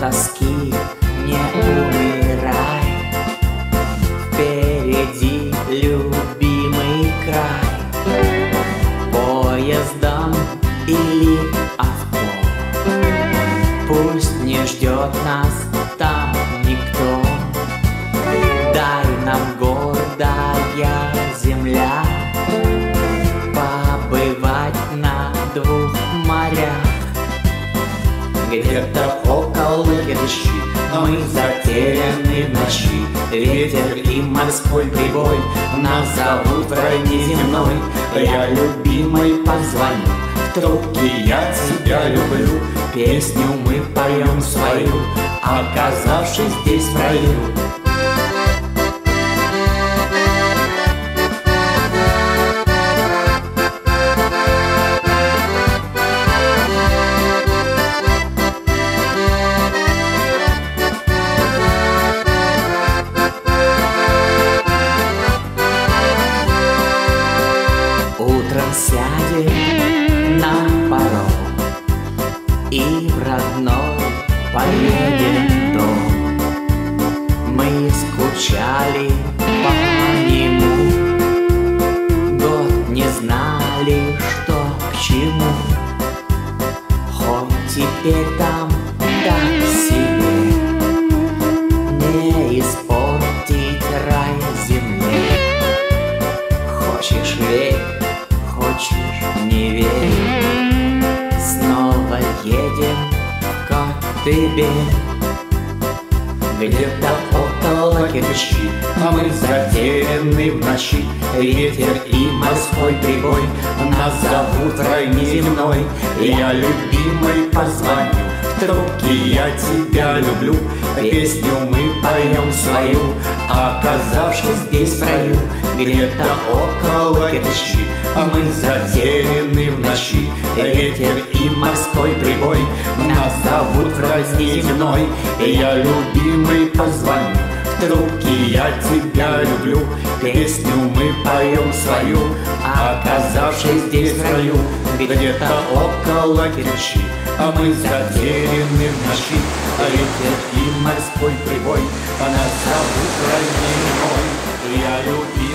тоски не умирай. Впереди любимый край, поездом или авто. Пусть не ждет нас там никто. Дай нам гордая земля побывать на двух морях. Где-то около Керчи мы затеряны в ночи. Ветер и морской прибой нас зовут в рай неземной. Я любимой позвоню, в трубке я тебя люблю. Песню мы поем свою, оказавшись здесь в раю. Утром сядем на паром и в родной поедем дом. Мы скучали по нему, год не знали, что к чему. Хоть теперь там так себе, не испортить рай земли. Хочешь верь, хочешь не верь, снова едем в Коктебель. Где-то около Керчи мы затеряны в ночи. Ветер и морской прибой нас зовут в рай неземной. Я любимой позвоню, в трубке я тебя люблю. Песню мы поем свою, оказавшись здесь в раю. Где-то около Керчи мы затеряны в ночи. Ветер и морской прибой нас зовут в рай неземной. Я любимый позвоню, в трубке я тебя люблю. Песню мы поем свою, оказавшись здесь в раю. Где-то около Керчи мы затеряны в ночи. Ветер и морской прибой нас зовут в рай неземной. Я любимый